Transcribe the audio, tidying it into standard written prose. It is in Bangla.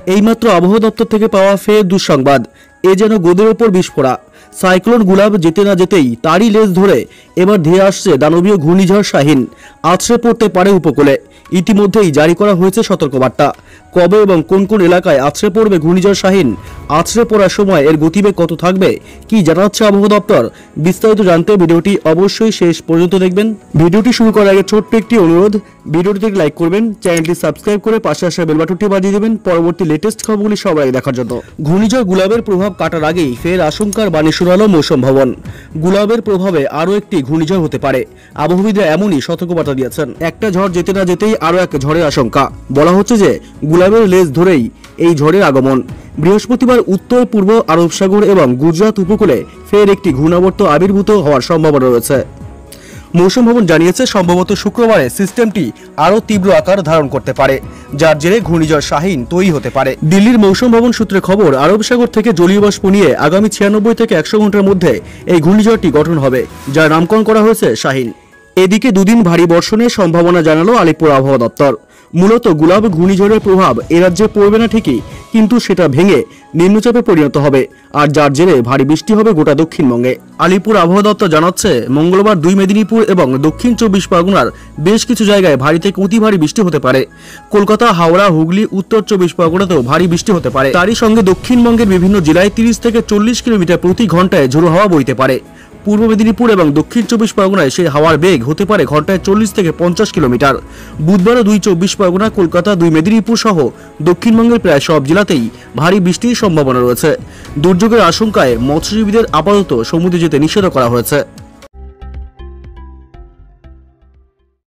এইমাত্র আবহাওয়া দপ্তর থেকে পাওয়া ফের দুঃসংবাদ। এ যেন গোদের ওপর বিস্ফোরা। সাইক্লোন গুলাব যেতে না যেতেই তারই লেজ ধরে এবার ধেয়ে আসছে দানবীয় ঘূর্ণিঝড় শাহিন। আছড়ে পড়তে পারে উপকূলে। ইতিমধ্যেই জারি করা হয়েছে সতর্কবার্তা। কবে এবং কোন কোন এলাকায় আছড়ে পড়বে ঘূর্ণিঝড় শাহিন, আছড়ে পড়ার সময় এর গতিবেগ কত থাকবে, কি জানাচ্ছে আবহাওয়া দপ্তর, বিস্তারিত জানতে ভিডিওটি অবশ্যই শেষ পর্যন্ত দেখবেন। ভিডিওটি শুরু করার আগে ছোট্ট একটি অনুরোধ, ভিডিওটিতে লাইক করবেন, চ্যানেলটি সাবস্ক্রাইব করে পাশে আসা বেল বাটনটি বাজিয়ে দেবেন পরবর্তী লেটেস্ট খবরগুলি সবার আগে দেখার জন্য। ঘূর্ণিঝড় গুলাবের প্রভাব কাটার আগেই ফের আশঙ্কার বাণী শোনালো মৌসুম ভবন। গুলাবের প্রভাবে আরও একটি ঘূর্ণিঝড় হতে পারে। আবহাওয়াবিদরা এমনই সতর্কবার্তা দিয়েছেন। একটা ঝড় যেতে না যেতেই আরও এক ঝড়ের আশঙ্কা। বলা হচ্ছে যে গুলাবের লেজ ধরেই এই ঝড়ের আগমন। বৃহস্পতিবার উত্তর পূর্ব আরব সাগর এবং গুজরাট উপকূলে ফের একটি ঘূর্ণাবর্ত আবির্ভূত হওয়ার সম্ভাবনা রয়েছে। মৌসুম ভবন জানিয়েছে সম্ভবত শুক্রবারে সিস্টেমটি আরও তীব্র আকার ধারণ করতে পারে, যার জেরে ঘূর্ণিঝড় শাহিন তৈরি হতে পারে। দিল্লির মৌসুম ভবন সূত্রে খবর, আরব সাগর থেকে জলীয় বাষ্প নিয়ে আগামী 96 থেকে 100 ঘন্টার মধ্যে এই ঘূর্ণিঝড়টি গঠন হবে, যার নামকরণ করা হয়েছে শাহিন। এদিকে দুদিন ভারী বর্ষণের সম্ভাবনা জানালো আলিপুর আবহাওয়া দপ্তর। মূলত গুলাব ঘূর্ণিঝড়ের প্রভাব এ রাজ্যে পড়বে না ঠিকই, কিন্তু সেটা ভেঙে নিম্নচাপে পরিণত হবে, আর যার জেরে ভারী বৃষ্টি হবে গোটা দক্ষিণবঙ্গে। আলিপুর আবহাওয়া দপ্তর জানাচ্ছে মঙ্গলবার 2 মেদিনীপুর এবং দক্ষিণ 24 পরগনার বেশ কিছু জায়গায় ভারী থেকে অতি ভারী বৃষ্টি হতে পারে। কলকাতা, হাওড়া, হুগলি, উত্তর 24 পরগনাতেও ভারী বৃষ্টি হতে পারে। তারই সঙ্গে দক্ষিণবঙ্গের বিভিন্ন জেলায় 30 থেকে 40 কিলোমিটার প্রতি ঘন্টায় ঝোড়ো হাওয়া বইতে পারে। পূর্ব মেদিনীপুর এবং দক্ষিণ 24 পরগনায় সেই হাওয়ার বেগ হতে পারে ঘন্টায় 40 থেকে 50 কিলোমিটার। বুধবারও 2 24 পরগনা, কলকাতা, 2 মেদিনীপুর সহ দক্ষিণবঙ্গের প্রায় সব জেলাতেই ভারী বৃষ্টির সম্ভাবনা রয়েছে। দুর্যোগের আশঙ্কায় মৎস্যজীবীদের আপাতত সমুদ্রে যেতে নিষেধ করা হয়েছে।